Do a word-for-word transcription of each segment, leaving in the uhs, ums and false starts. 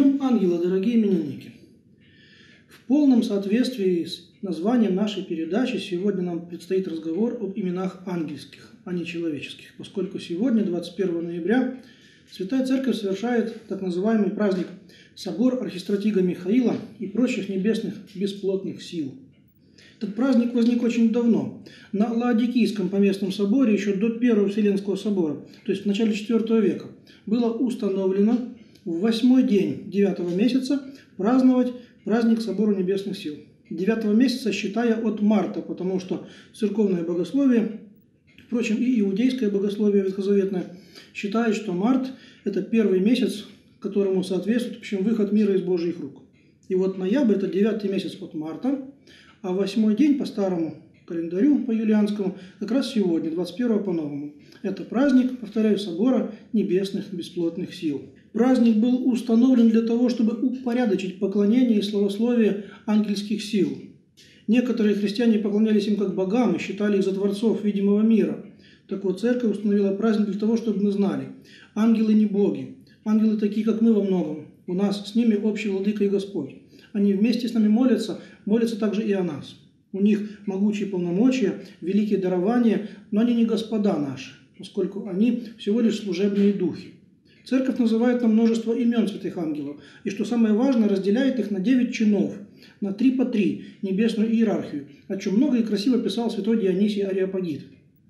Днем Ангела, дорогие именинники! В полном соответствии с названием нашей передачи сегодня нам предстоит разговор об именах ангельских, а не человеческих, поскольку сегодня, двадцать первого ноября, Святая Церковь совершает так называемый праздник Собор архистратига Михаила и прочих небесных бесплотных сил. Этот праздник возник очень давно, на Лаодикийском поместном соборе, еще до Первого Вселенского собора, то есть в начале четвёртого века, было установлено в восьмой день девятого месяца праздновать праздник Собора Небесных Сил. Девятого месяца, считая от марта, потому что церковное богословие, впрочем, и иудейское богословие ветхозаветное, считает, что март – это первый месяц, которому соответствует, в общем, выход мира из Божьих рук. И вот ноябрь – это девятый месяц от марта, а восьмой день по старому календарю, по юлианскому, как раз сегодня, двадцать первого по новому. Это праздник, повторяю, Собора Небесных Бесплотных Сил. Праздник был установлен для того, чтобы упорядочить поклонение и славословие ангельских сил. Некоторые христиане поклонялись им как богам и считали их за творцов видимого мира. Так вот, Церковь установила праздник для того, чтобы мы знали: ангелы не боги, ангелы такие, как мы во многом, у нас с ними общий владыка и Господь. Они вместе с нами молятся, молятся также и о нас. У них могучие полномочия, великие дарования, но они не господа наши, поскольку они всего лишь служебные духи. Церковь называет нам множество имен святых ангелов, и, что самое важное, разделяет их на девять чинов, на три по три, небесную иерархию, о чем много и красиво писал святой Дионисий Ареопагит.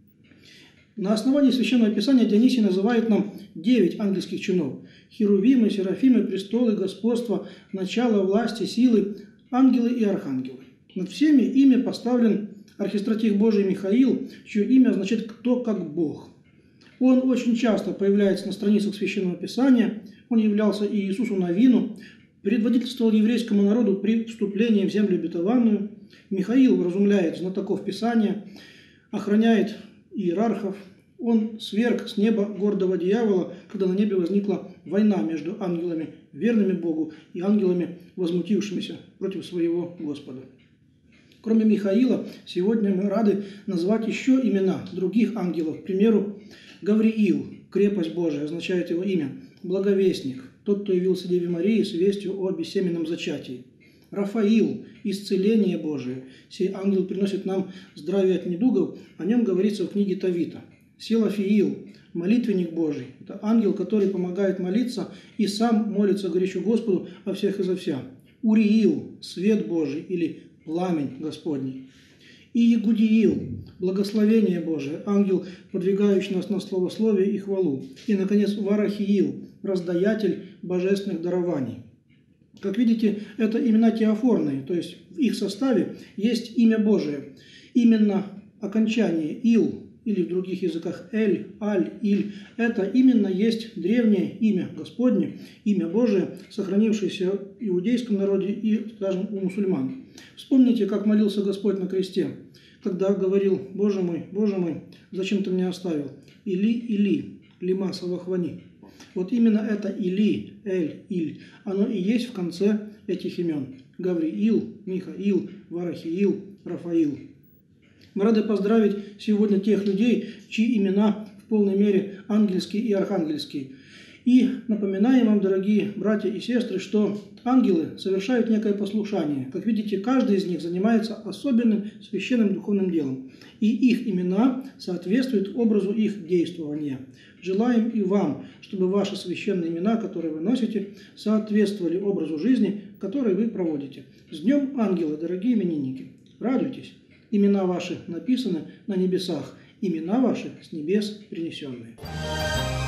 На основании Священного Писания Дионисий называет нам девять ангельских чинов – херувимы, серафимы, престолы, господства, начало, власти, силы, ангелы и архангелы. Над всеми ими поставлен архистратиг Божий Михаил, чье имя означает «кто как Бог». Он очень часто появляется на страницах Священного Писания, он являлся и Иисусу Навину, предводительствовал еврейскому народу при вступлении в землю обетованную. Михаил вразумляет знатоков Писания, охраняет иерархов. Он сверг с неба гордого дьявола, когда на небе возникла война между ангелами, верными Богу, и ангелами, возмутившимися против своего Господа. Кроме Михаила, сегодня мы рады назвать еще имена других ангелов. К примеру, Гавриил, крепость Божия, означает его имя, благовестник, тот, кто явился Деве Марии с вестью о бессеменном зачатии. Рафаил, исцеление Божие, сей ангел приносит нам здравие от недугов, о нем говорится в книге Товита. Силафиил, молитвенник Божий, это ангел, который помогает молиться и сам молится горячо Господу о всех и за вся. Уриил, свет Божий или пламень Господний. И Егудиил, благословение Божие, ангел, подвигающий нас на словословие и хвалу. И, наконец, Варахиил, раздаятель божественных дарований. Как видите, это имена теофорные, то есть в их составе есть имя Божие. Именно окончание «ил» или в других языках «эль», «аль», «иль» – это именно есть древнее имя Господне, имя Божие, сохранившееся в иудейском народе и, скажем, у мусульман. Вспомните, как молился Господь на кресте, когда говорил: «Боже мой, Боже мой, зачем ты меня оставил? Или, или, лима савахвани». Вот именно это «или», «эль», «иль», оно и есть в конце этих имен. Гавриил, Михаил, Варахиил, Рафаил. Мы рады поздравить сегодня тех людей, чьи имена в полной мере ангельские и архангельские. И напоминаем вам, дорогие братья и сестры, что ангелы совершают некое послушание. Как видите, каждый из них занимается особенным священным духовным делом. И их имена соответствуют образу их действования. Желаем и вам, чтобы ваши священные имена, которые вы носите, соответствовали образу жизни, который вы проводите. С Днем Ангела, дорогие именинники! Радуйтесь! Имена ваши написаны на небесах, имена ваши с небес принесенные.